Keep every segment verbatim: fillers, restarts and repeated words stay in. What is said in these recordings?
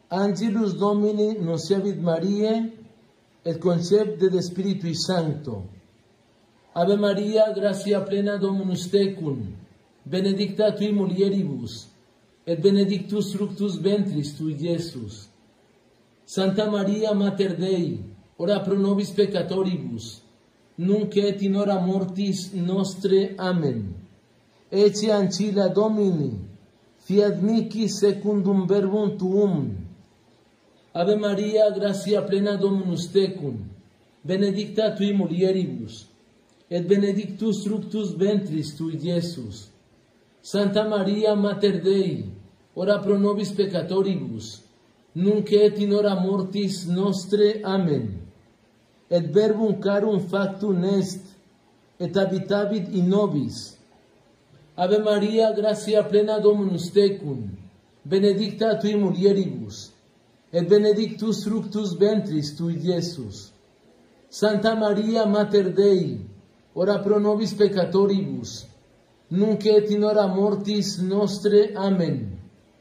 Angelus Domini nunciavit Mariae, et concepte de Spiritui Sancto. Ave Maria, gratia plena Dominus tecum, benedicta tui mulieribus, et benedictus fructus ventris tui, Iesus. Santa Maria, Mater Dei, ora pro nobis peccatoribus, nunc et in hora mortis nostre. Amen. Ecce ancilla Domini, fiat mihi secundum verbum tuum. Ave Maria, gratia plena Dominus tecum, benedicta tui mulieribus, et benedictus fructus ventris tui, Iesus. Santa Maria, Mater Dei, ora pro nobis peccatoribus, nunc et in hora mortis nostre. Amen. Et verbum carum factum est, et habitabit in nobis. Ave Maria, gratia plena Dominus tecum, benedicta tui mulieribus, et benedictus fructus ventris tui, Iesus. Santa Maria, Mater Dei, ora pro nobis peccatoribus, nunc et in hora mortis nostre. Amen.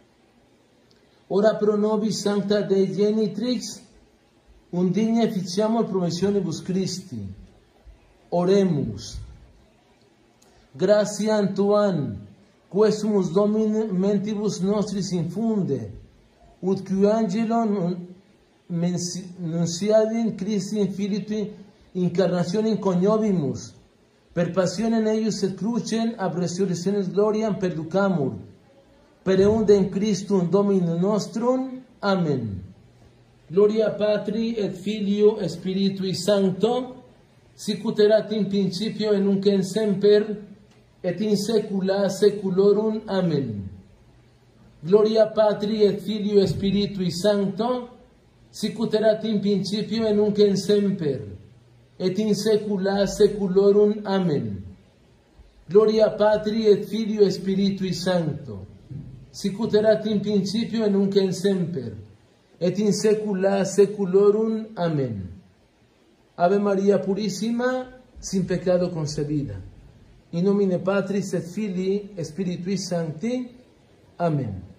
Ora pro nobis Sancta Dei Genitrix, undigne efficiamur promissionibus Christi. Oremus. Gratiam tuam, quesumus Domine mentibus nostris infunde, ut qui angelon nunciadin Christi in Filii incarnationem coniovimus, per passionem eius et crucem ab resurrectionis gloriam perducamur, per eundem Christum Dominum nostrum. Amen. Gloria Patri et Filio et Spiritui Sancto, sicut erat in principio et nunc et semper, et in saecula saeculorum. Amen. Gloria Patri et Filio et Spiritui Sancto, sicut erat in principio et nunc et semper, et in saecula saeculorum. Amen. Gloria Patri et Filio et Spiritui Sancto, sicut erat in principio et nunc et semper, et in saecula saeculorum. Amen. Ave Maria Purissima, sin pecado concebida. In nomine Patris et Filii et Spiritui Sancti. Amen.